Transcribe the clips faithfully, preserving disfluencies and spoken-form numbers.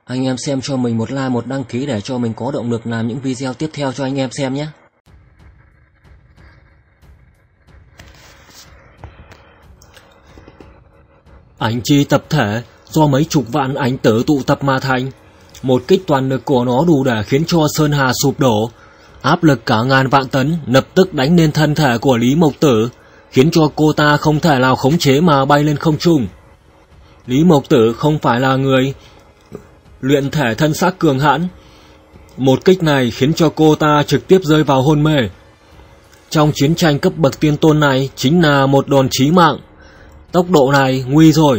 Anh em xem cho mình một like, một đăng ký để cho mình có động lực làm những video tiếp theo cho anh em xem nhé. Ảnh chi tập thể do mấy chục vạn ảnh tử tụ tập mà thành. Một kích toàn lực của nó đủ để khiến cho Sơn Hà sụp đổ. Áp lực cả ngàn vạn tấn lập tức đánh lên thân thể của Lý Mộc Tử, khiến cho cô ta không thể nào khống chế mà bay lên không trung. Lý Mộc Tử không phải là người luyện thể thân xác cường hãn. Một kích này khiến cho cô ta trực tiếp rơi vào hôn mê. Trong chiến tranh cấp bậc tiên tôn này chính là một đòn chí mạng. Tốc độ này nguy rồi.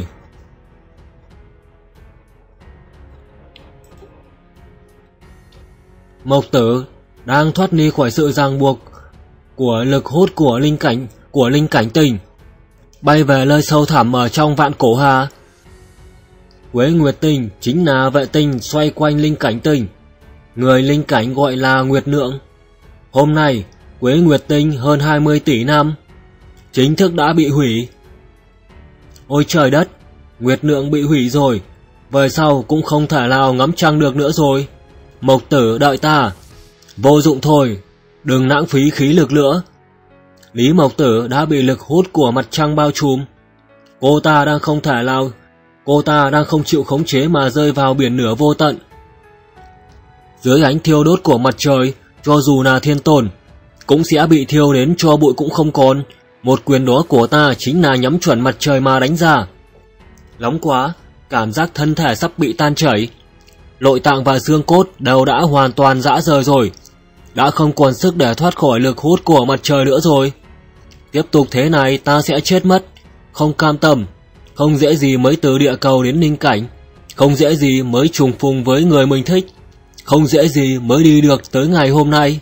Mộc Tử đang thoát ly khỏi sự ràng buộc của lực hút của linh cảnh của linh cảnh tình, bay về nơi sâu thẳm ở trong vạn cổ hà. Quế Nguyệt Tinh chính là vệ tinh xoay quanh linh cảnh tình, người linh cảnh gọi là Nguyệt Lượng. Hôm nay Quế Nguyệt Tinh hơn hai mươi tỷ năm chính thức đã bị hủy. Ôi trời đất, Nguyệt Lượng bị hủy rồi, về sau cũng không thể nào ngắm trăng được nữa rồi. Mộc Tử đợi ta. Vô dụng thôi, đừng lãng phí khí lực nữa. Lý Mộc Tử đã bị lực hút của mặt trăng bao trùm. Cô ta đang không thể nào Cô ta đang không chịu khống chế mà rơi vào biển lửa vô tận. Dưới ánh thiêu đốt của mặt trời, cho dù là thiên tôn cũng sẽ bị thiêu đến cho bụi cũng không còn. Một quyền đó của ta chính là nhắm chuẩn mặt trời mà đánh ra. Nóng quá, cảm giác thân thể sắp bị tan chảy. Nội tạng và xương cốt đều đã hoàn toàn rã rời rồi, đã không còn sức để thoát khỏi lực hút của mặt trời nữa rồi. Tiếp tục thế này ta sẽ chết mất. Không cam tâm, không dễ gì mới từ địa cầu đến linh cảnh, không dễ gì mới trùng phùng với người mình thích, không dễ gì mới đi được tới ngày hôm nay.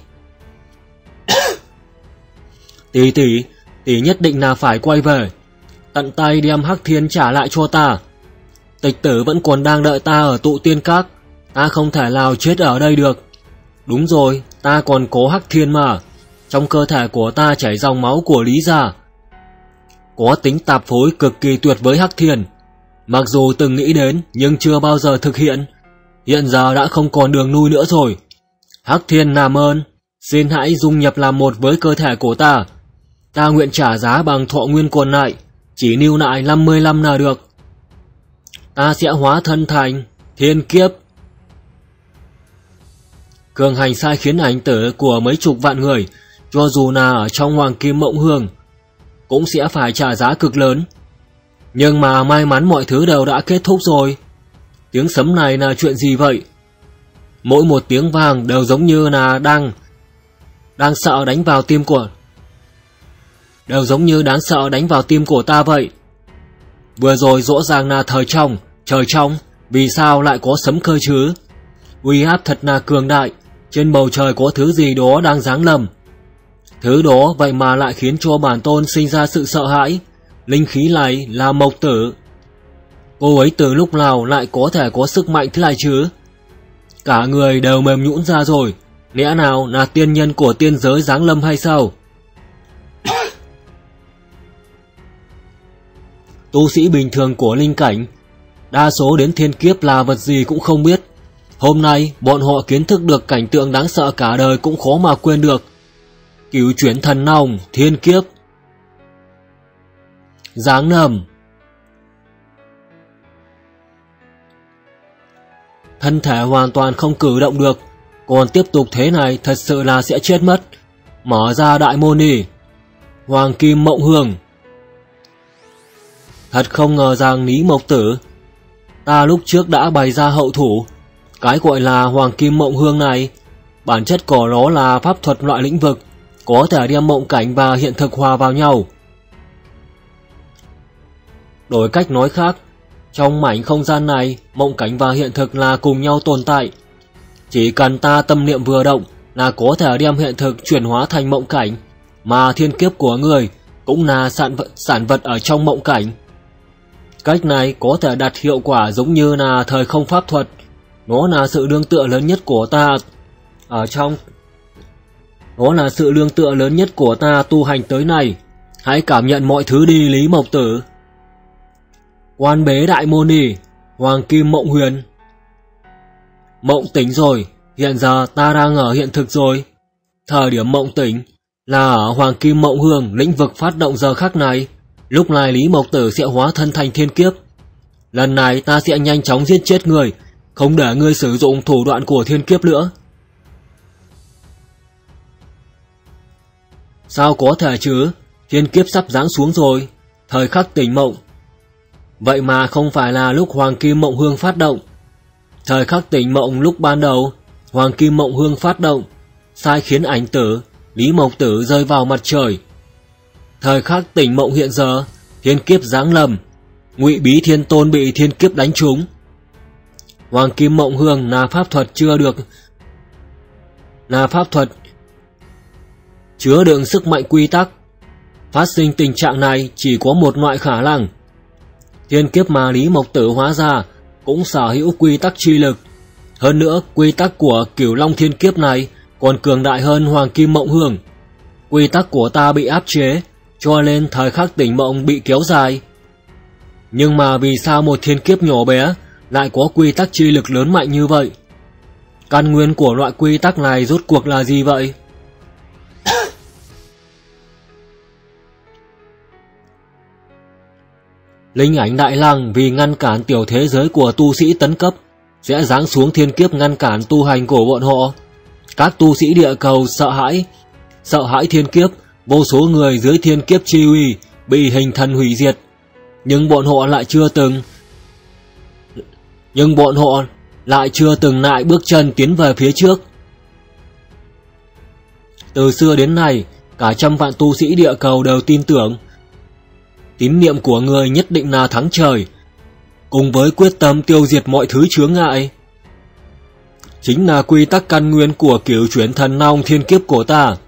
Tỷ tỷ, tỷ nhất định là phải quay về, tận tay đem Hắc Thiên trả lại cho ta. Tịch Tử vẫn còn đang đợi ta ở tụ tiên các, ta không thể nào chết ở đây được. Đúng rồi, ta còn có Hắc Thiên mà, trong cơ thể của ta chảy dòng máu của Lý gia, có tính tạp phối cực kỳ tuyệt với Hắc Thiên. Mặc dù từng nghĩ đến nhưng chưa bao giờ thực hiện, hiện giờ đã không còn đường lui nữa rồi. Hắc Thiên làm ơn, xin hãy dung nhập làm một với cơ thể của ta. Ta nguyện trả giá bằng thọ nguyên còn lại, chỉ lưu lại năm mươi năm là được. Ta sẽ hóa thân thành thiên kiếp. Cường hành sai khiến ảnh tử của mấy chục vạn người, cho dù là ở trong Hoàng Kim Mộng Hương, cũng sẽ phải trả giá cực lớn. Nhưng mà may mắn mọi thứ đều đã kết thúc rồi. Tiếng sấm này là chuyện gì vậy? Mỗi một tiếng vang đều giống như là đang đang sợ đánh vào tim của đều giống như đáng sợ đánh vào tim của ta vậy. Vừa rồi rõ ràng là thời trong, trời trong, vì sao lại có sấm cơ chứ? Uy áp thật là cường đại, trên bầu trời có thứ gì đó đang giáng lâm. Thứ đó vậy mà lại khiến cho bản tôn sinh ra sự sợ hãi. Linh khí này là Mộc Tử. Cô ấy từ lúc nào lại có thể có sức mạnh thế này chứ? Cả người đều mềm nhũn ra rồi, lẽ nào là tiên nhân của tiên giới giáng lâm hay sao? Tu sĩ bình thường của linh cảnh, đa số đến thiên kiếp là vật gì cũng không biết. Hôm nay bọn họ kiến thức được cảnh tượng đáng sợ cả đời cũng khó mà quên được. Cửu chuyển thần nòng, thiên kiếp. Giáng nầm. Thân thể hoàn toàn không cử động được, còn tiếp tục thế này thật sự là sẽ chết mất. Mở ra đại môn đi. Hoàng Kim Mộng Hương. Thật không ngờ rằng Lý Mộc Tử, ta lúc trước đã bày ra hậu thủ. Cái gọi là Hoàng Kim Mộng Hương này, bản chất của nó là pháp thuật loại lĩnh vực, có thể đem mộng cảnh và hiện thực hòa vào nhau. Đổi cách nói khác, trong mảnh không gian này, mộng cảnh và hiện thực là cùng nhau tồn tại. Chỉ cần ta tâm niệm vừa động là có thể đem hiện thực chuyển hóa thành mộng cảnh, mà thiên kiếp của người cũng là sản vật, sản vật ở trong mộng cảnh. Cách này có thể đạt hiệu quả giống như là thời không pháp thuật. Nó là sự nương tựa lớn nhất của ta ở trong Nó là sự nương tựa lớn nhất của ta tu hành tới nay. Hãy cảm nhận mọi thứ đi Lý Mộc Tử. Quan bế đại môn đi, Hoàng Kim Mộng Huyền. Mộng tỉnh rồi, hiện giờ ta đang ở hiện thực rồi. Thời điểm mộng tỉnh là ở Hoàng Kim Mộng Hương lĩnh vực phát động giờ khắc này. Lúc này Lý Mộc Tử sẽ hóa thân thành thiên kiếp. Lần này ta sẽ nhanh chóng giết chết người, không để ngươi sử dụng thủ đoạn của thiên kiếp nữa. Sao có thể chứ, thiên kiếp sắp giáng xuống rồi, thời khắc tỉnh mộng. Vậy mà không phải là lúc Hoàng Kim Mộng Hương phát động. Thời khắc tỉnh mộng lúc ban đầu, Hoàng Kim Mộng Hương phát động, sai khiến ảnh tử, Lý Mộc Tử rơi vào mặt trời. Thời khắc tỉnh mộng hiện giờ, thiên kiếp giáng lâm, Ngụy Bí Thiên Tôn bị thiên kiếp đánh trúng. Hoàng Kim Mộng Hương là pháp thuật chưa được là pháp thuật chứa đựng sức mạnh quy tắc. Phát sinh tình trạng này chỉ có một loại khả năng. Thiên kiếp mà Lý Mộc Tử hóa ra cũng sở hữu quy tắc chi lực. Hơn nữa, quy tắc của Cửu Long thiên kiếp này còn cường đại hơn Hoàng Kim Mộng Hương. Quy tắc của ta bị áp chế, cho nên thời khắc tỉnh mộng bị kéo dài. Nhưng mà vì sao một thiên kiếp nhỏ bé lại có quy tắc chi lực lớn mạnh như vậy? Căn nguyên của loại quy tắc này rốt cuộc là gì vậy? Linh ảnh Đại Lăng vì ngăn cản tiểu thế giới của tu sĩ tấn cấp sẽ giáng xuống thiên kiếp ngăn cản tu hành của bọn họ. Các tu sĩ địa cầu sợ hãi, sợ hãi thiên kiếp, vô số người dưới thiên kiếp chi uy bị hình thần hủy diệt. Nhưng bọn họ lại chưa từng Nhưng bọn họ lại chưa từng nại bước chân tiến về phía trước. Từ xưa đến nay, cả trăm vạn tu sĩ địa cầu đều tin tưởng tín niệm của người nhất định là thắng trời, cùng với quyết tâm tiêu diệt mọi thứ chướng ngại. Chính là quy tắc căn nguyên của cửu chuyển thần long thiên kiếp của ta.